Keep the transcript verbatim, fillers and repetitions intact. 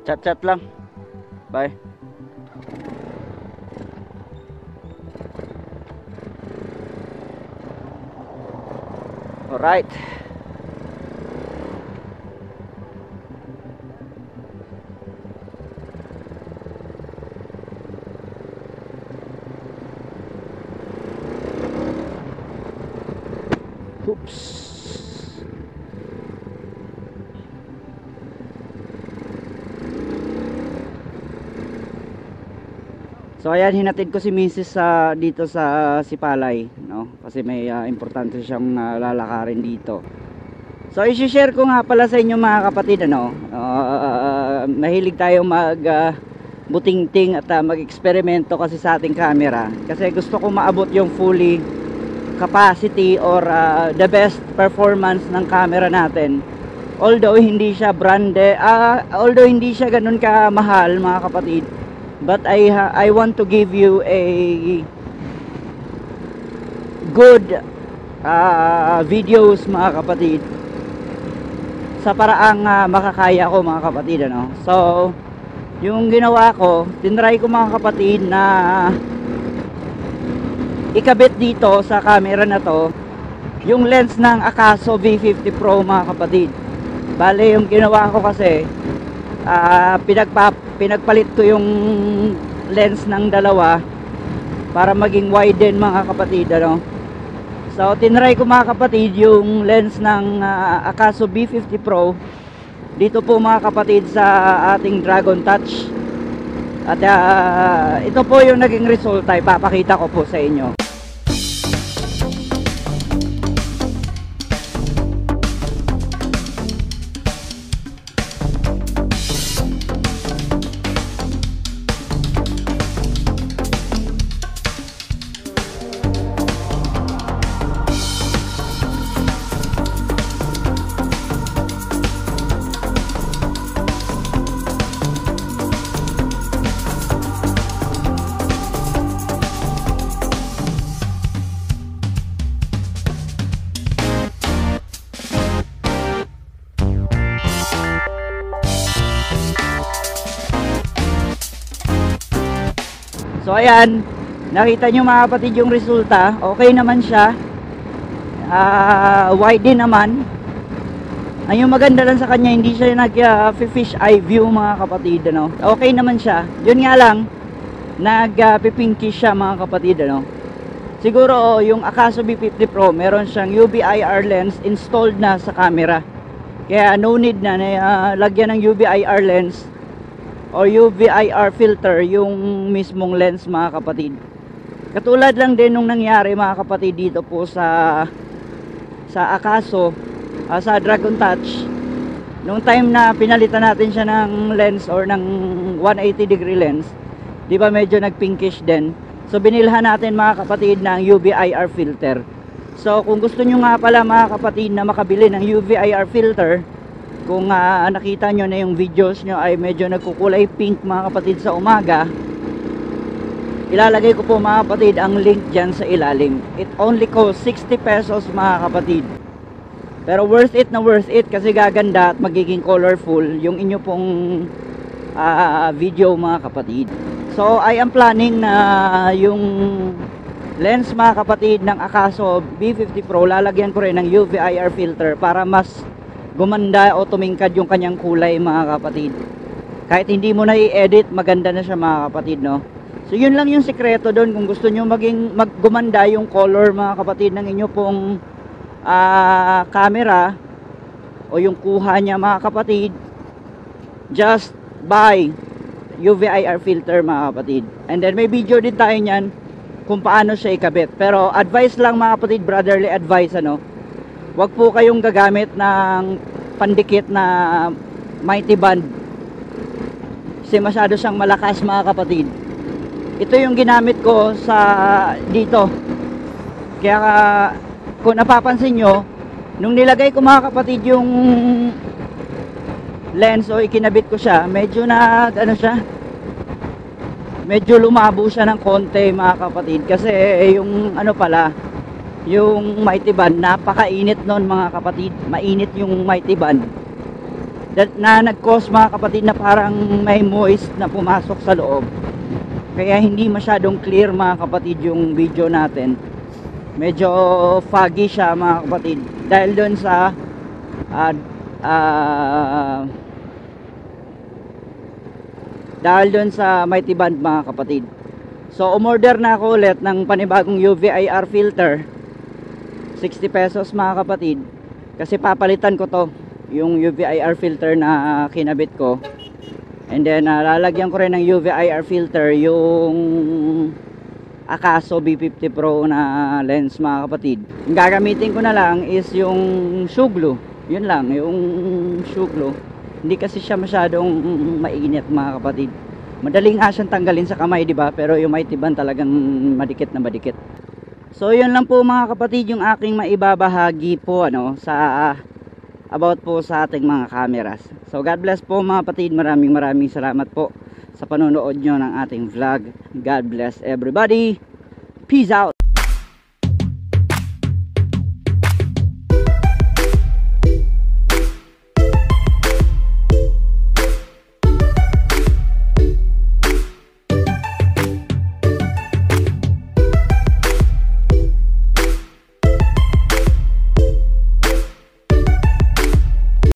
Chat chat lang. Bye. Alright. Oops. So ayan, hinatid ko si Missus sa dito sa Sipalay, no? Kasi may uh, importante siyang uh, lalakarin dito. So i-share ko nga pala sa inyo mga kapatid, ano, uh, mahilig tayo mag uh, butingting at uh, mag-eksperimento kasi sa ating camera. Kasi gusto ko maabot yung fully capacity or uh, the best performance ng camera natin. Although hindi siya branded, uh, although hindi siya ganun ka mahal mga kapatid. But I I want to give you a good uh, videos mga kapatid sa paraang uh, makakaya ko mga kapatid, ano. So yung ginawa ko, tinry ko mga kapatid na ikabit dito sa camera na to yung lens ng Akaso V fifty Pro mga kapatid. Bale yung ginawa ko kasi uh, pinagpa, pinagpalit ko yung lens ng dalawa para maging wide din mga kapatid, ano. So tinry ko mga kapatid yung lens ng uh, Akaso V fifty Pro dito po mga kapatid sa ating Dragon Touch. At uh, ito po yung naging resulta, ipapakita ko po sa inyo. So ayan, nakita nyo mga kapatid yung resulta. Okay naman siya, uh, wide din naman. Ang yung maganda lang sa kanya, hindi siya nag uh, fish eye view mga kapatid, ano. Okay naman siya, yun nga lang nag uh, pipinkish siya mga kapatid, ano. Siguro oh, yung Akaso V fifty Pro meron siyang U V I R lens installed na sa camera, kaya no need na na uh, lagyan ng U V I R lens o U V I R filter yung mismong lens mga kapatid. Katulad lang din nung nangyari mga kapatid dito po sa sa Akaso, uh, sa Dragon Touch, nung time na pinalitan natin siya ng lens or ng one eighty degree lens, di ba medyo nag pinkish din. So binilhan natin mga kapatid ng U V I R filter. So kung gusto nyo nga pala mga kapatid na makabili ng U V I R filter, kung uh, nakita nyo na yung videos nyo ay medyo nagkukulay pink mga kapatid sa umaga, ilalagay ko po mga kapatid ang link dyan sa ilalim. It only costs sixty pesos mga kapatid, pero worth it na worth it kasi gaganda at magiging colorful yung inyo pong uh, video mga kapatid. So I am planning na yung lens mga kapatid ng Akaso V fifty Pro, lalagyan ko rin ng U V I R filter para mas gumanda o tumingkad yung kanyang kulay mga kapatid. Kahit hindi mo na i-edit, maganda na siya mga kapatid, no. So yun lang yung sikreto doon. Kung gusto nyo maging maggumanda yung color mga kapatid ng inyo pong uh, camera o yung kuha niya mga kapatid, just buy U V I R filter mga kapatid. And then may video din tayo nyan kung paano siya ikabit. Pero advice lang mga kapatid, brotherly advice, ano, wag po kayong gagamit ng pandikit na mighty band kasi masyado siyang malakas mga kapatid. Ito yung ginamit ko sa dito, kaya kung napapansin nyo, nung nilagay ko mga kapatid yung lens o ikinabit ko siya, medyo na ano siya, medyo lumabo siya ng konti mga kapatid, kasi yung ano pala, yung mighty band, napakainit nun mga kapatid. Mainit yung mighty band. that, na nag-cause mga kapatid na parang may moist na pumasok sa loob. Kaya hindi masyadong clear mga kapatid yung video natin. Medyo foggy siya mga kapatid dahil doon sa uh, uh, dahil doon sa mighty band mga kapatid. So umorder na ako ulit ng panibagong U V I R filter, sixty pesos mga kapatid, kasi papalitan ko to, yung U V I R filter na kinabit ko. And then uh, lalagyan ko rin ng U V I R filter yung Akaso B fifty Pro na lens mga kapatid. Yung gagamitin ko na lang is yung shoe glue. Yun lang, yung shoe glue. Hindi kasi siya masyadong mainit mga kapatid. Madaling nga siyang tanggalin sa kamay, di ba? Pero yung mighty band talagang madikit na madikit. So yun lang po mga kapatid yung aking maibabahagi po ano sa about po sa ating mga cameras. So God bless po mga kapatid. Maraming maraming salamat po sa panonood nyo ng ating vlog. God bless everybody. Peace out.